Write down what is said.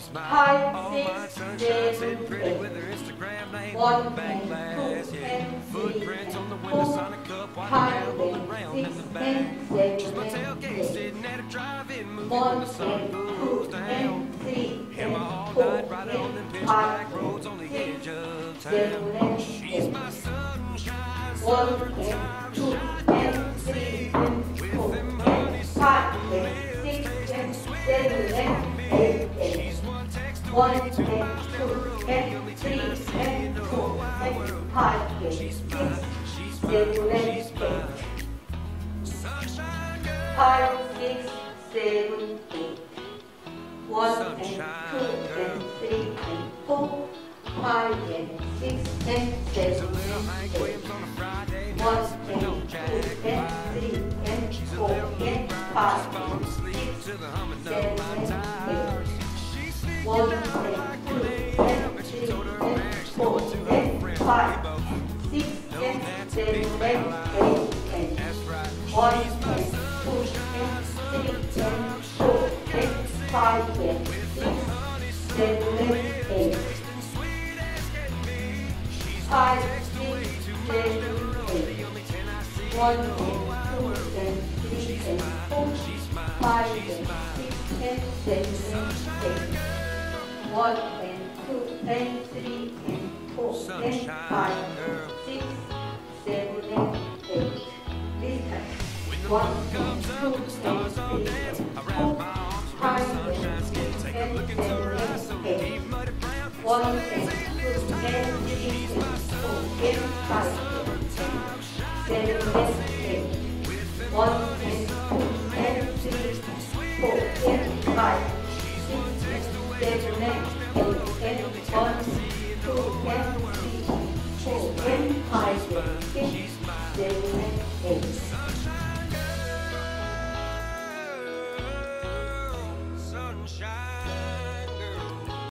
5, 6, 7, 8. 1 and 2 and 3 and 4, 5 and 6 and 7 and 8. 1 and 2 and 3 and 4 and 5 and 6, 7 and 8. 1 and 2 and 3 and 4 and 5 and 6 and 7 and 8. 1 and 2 and 3 and 4 and 5 and 6, 7 and 8. 5, 6, 7, 8. 1 and 2 and 3 and 4, 5 and 6 and 7 and 8. 1 and 2 and 3 and 4 and 5 and 6, 7 and 8. 1 and 2 and 3 and 4 and 5, 6 and 7 and 8 and 1 and 2 and 3 and 4 and 5 and 6, 7 and 8. 5, 6, 7, 8. 1 and 2 and 3 and 4, 5 and 6 and 7 and 8. 1 and 2 and 3 and 4 and 5 and 6, 7 and 8. This time. 1 and 2 and 3 and 4, 5 and 6 and 7 and 8. 1 and 2 and 3 and 4 and 5 and 6, 7 and 8. 1 and 2 and 3 and 4 and 5 and 6 and 7 and 8.